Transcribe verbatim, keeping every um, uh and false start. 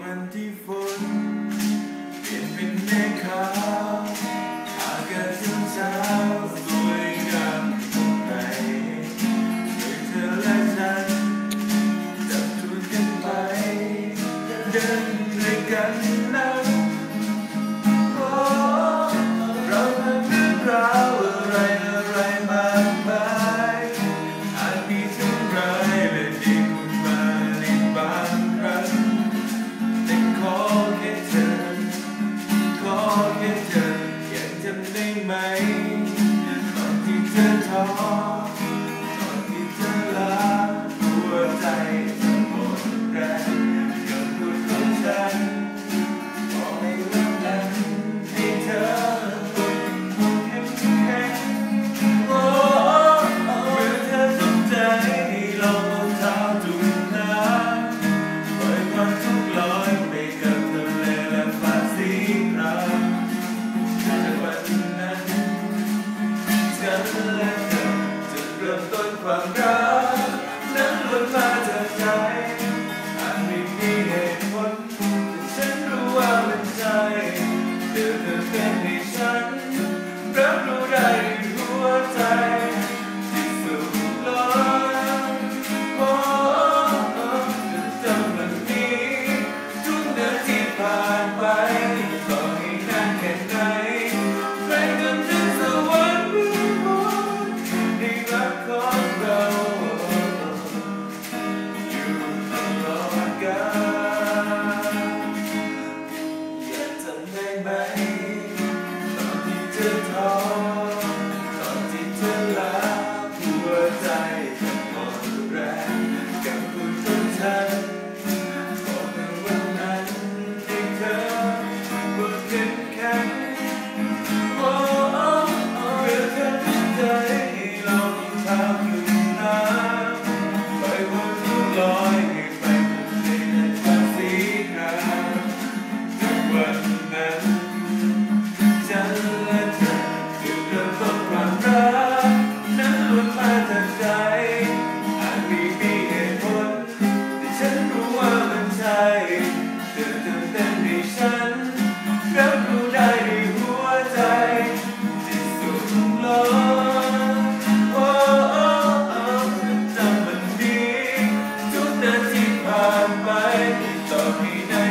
วันที่ฝนเปลี่ยนเป็นเมฆขาวอากาศเช้าสวยงามตรงไหนด้วยเธอและฉันจับจูนกันไปเดินด้วยกันแล้วเราทำเรื่องราวอะไรอะไรมากมายอาจมีทั้งร้ายและดีขึ้นมาในบางครั้งแต่ขอแค่เธอขอแค่เธอยังจำได้ไหมตอนที่เธอท้อตอนที่เธอลาหัวใจจะหมดแรงกับพูดของฉันบอกในวันนั้นให้เธอความรักนั้นล้วนมาจากใจอาจไม่มีเหตุผลแต่ฉันรู้ว่ามันใช่เธอเธอเป็นให้ฉันรับรู้ได้ในหัวใจที่สุดลอยโอ้จะจำมันนี้ทุกนาทีผ่านไปต่อให้นานแค่ไหนใครจนถึงสวรรค์วิมานในรักของเราอยู่ตลอดกาลยังจำได้ไหมตอนที่เธอท้อตอนที่เธอลาหัวใจจะหมดแรงกับพูดของฉันบอกในวันนั้นให้เธอพูดเข้มแข็งโอ้เพื่อเธอทุกใจเราทำอยู่นานปล่อยวันทุกลอยให้ไปคงในนั้นฟ้าสีขาวทุกวันนั้นฉันและเธอจุดเริ่มต้นความรักนั้นล้วนมาจากใจอาจไม่มีเหตุผลแต่ฉันรู้ว่ามันใช่เธอเธอเต้นให้ฉันรับรู้ได้ในหัวใจที่สุดลอยโอ้จำมันดีทุกนาทีผ่านไปต่อให้นาน